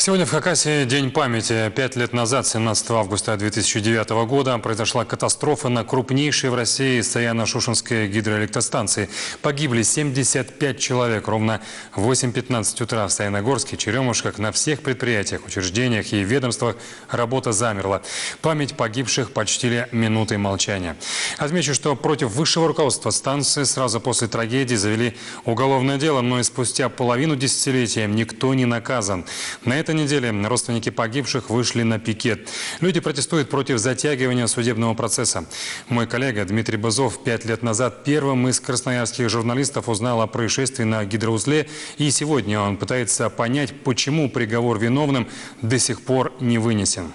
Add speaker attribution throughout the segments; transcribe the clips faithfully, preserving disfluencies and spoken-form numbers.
Speaker 1: Сегодня в Хакасии день памяти. Пять лет назад, семнадцатого августа две тысячи девятого года, произошла катастрофа на крупнейшей в России Саяно-Шушенской гидроэлектростанции. Погибли семьдесят пять человек. Ровно в восемь пятнадцать утра в Саяногорске, Черемушках, на всех предприятиях, учреждениях и ведомствах работа замерла. Память погибших почтили минутой молчания. Отмечу, что против высшего руководства станции сразу после трагедии завели уголовное дело, но и спустя половину десятилетия никто не наказан. На этой неделе родственники погибших вышли на пикет. Люди протестуют против затягивания судебного процесса. Мой коллега Дмитрий Бызов пять лет назад первым из красноярских журналистов узнал о происшествии на гидроузле. И сегодня он пытается понять, почему приговор виновным до сих пор не вынесен.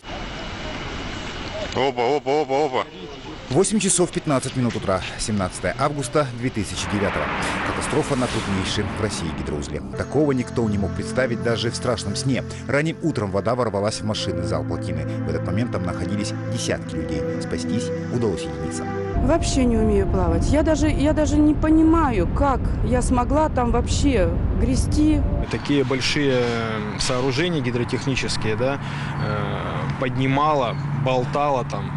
Speaker 2: Опа, опа, опа, опа.
Speaker 3: восемь часов пятнадцать минут утра, семнадцатого августа две тысячи девятого. Катастрофа на крупнейшем в России гидроузле. Такого никто не мог представить даже в страшном сне. Ранним утром вода ворвалась в машины зал плотины. В этот момент там находились десятки людей. Спастись удалось единицам.
Speaker 4: Вообще не умею плавать. Я даже, я даже не понимаю, как я смогла там вообще грести.
Speaker 5: Такие большие сооружения гидротехнические, да, поднимала, болтала там.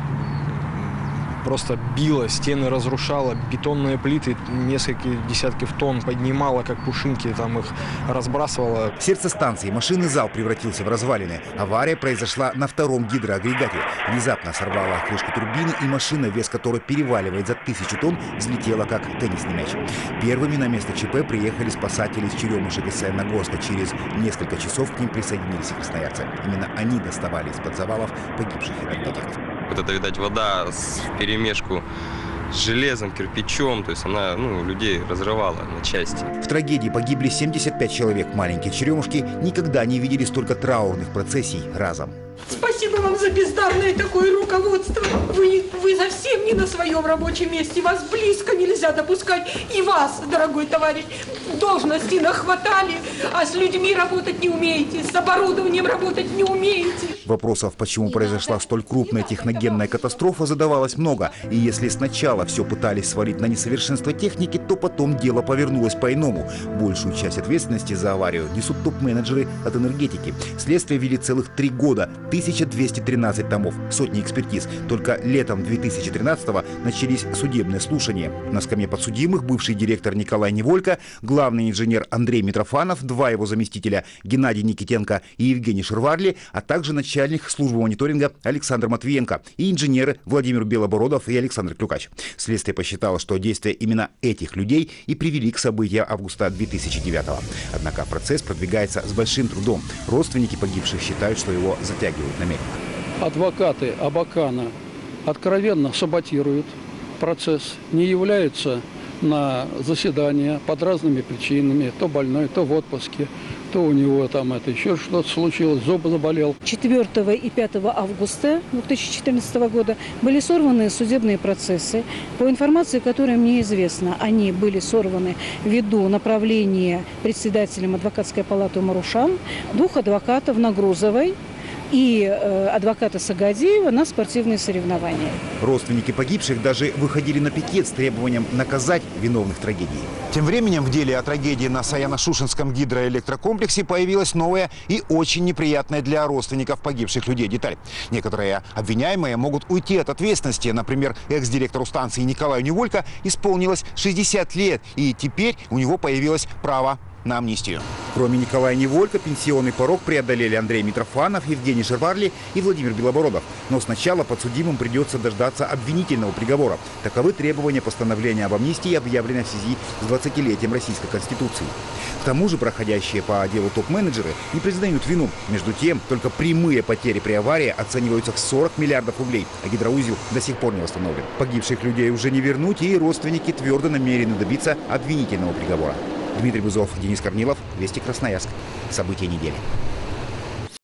Speaker 5: Просто била, стены разрушала, бетонные плиты несколько десятков тонн поднимала, как пушинки, там их разбрасывала.
Speaker 3: Сердце станции, машинный зал превратился в развалины. Авария произошла на втором гидроагрегате. Внезапно сорвала крышку турбины, и машина, вес которой переваливает за тысячу тонн, взлетела как теннисный мяч. Первыми на место ЧП приехали спасатели из Черемушек и Саяногорска. Через несколько часов к ним присоединились и красноярцы. Именно они доставали из-под завалов погибших энергетиков.
Speaker 2: Вот это, видать, вода в перемешку с железом, кирпичом, то есть она, ну, людей разрывала на части.
Speaker 3: В трагедии погибли семьдесят пять человек. Маленькие черемушки никогда не видели столько траурных процессий разом.
Speaker 6: Спасибо вам за бездарное такое руководство. Вы, вы совсем не на своем рабочем месте. Вас близко нельзя допускать. И вас, дорогой товарищ, должности нахватали, а с людьми работать не умеете, с оборудованием работать не умеете.
Speaker 3: Вопросов, почему произошла столь крупная техногенная катастрофа, задавалось много. И если сначала все пытались свалить на несовершенство техники, то потом дело повернулось по-иному. Большую часть ответственности за аварию несут топ-менеджеры от энергетики. Следствие вели целых три года. тысяча двести тринадцать томов, сотни экспертиз. Только летом две тысячи тринадцатого начались судебные слушания. На скамье подсудимых бывший директор Николай Неволько, главный инженер Андрей Митрофанов, два его заместителя Геннадий Никитенко и Евгений Шерварли, а также начальник службы мониторинга Александр Матвиенко и инженеры Владимир Белобородов и Александр Клюкач. Следствие посчитало, что действия именно этих людей и привели к событиям августа две тысячи девятого. Однако процесс продвигается с большим трудом. Родственники погибших считают, что его затягивают намеренно.
Speaker 7: Адвокаты Абакана откровенно саботируют процесс, не являются на заседания под разными причинами. То больной, то в отпуске, то у него там это еще что-то случилось, зуб заболел.
Speaker 4: четвёртого и пятого августа две тысячи четырнадцатого года были сорваны судебные процессы. По информации, которая мне известна, они были сорваны ввиду направления председателем адвокатской палаты Марушан двух адвокатов на Грузовой и э, адвоката Сагадеева на спортивные соревнования.
Speaker 3: Родственники погибших даже выходили на пикет с требованием наказать виновных трагедий. Тем временем в деле о трагедии на Саяно-Шушенском гидроэлектрокомплексе появилась новая и очень неприятная для родственников погибших людей деталь. Некоторые обвиняемые могут уйти от ответственности. Например, экс-директору станции Николаю Неволько исполнилось шестьдесят лет, и теперь у него появилось право на амнистию. Кроме Николая Неволько, пенсионный порог преодолели Андрей Митрофанов, Евгений Шерварли и Владимир Белобородов. Но сначала подсудимым придется дождаться обвинительного приговора. Таковы требования постановления об амнистии, объявленное в связи с двадцатилетием Российской Конституции. К тому же проходящие по делу топ-менеджеры не признают вину. Между тем, только прямые потери при аварии оцениваются в сорок миллиардов рублей, а гидроузел до сих пор не восстановлен. Погибших людей уже не вернуть, и родственники твердо намерены добиться обвинительного приговора. Дмитрий Бызов, Денис Корнилов, Вести Красноярск. События недели.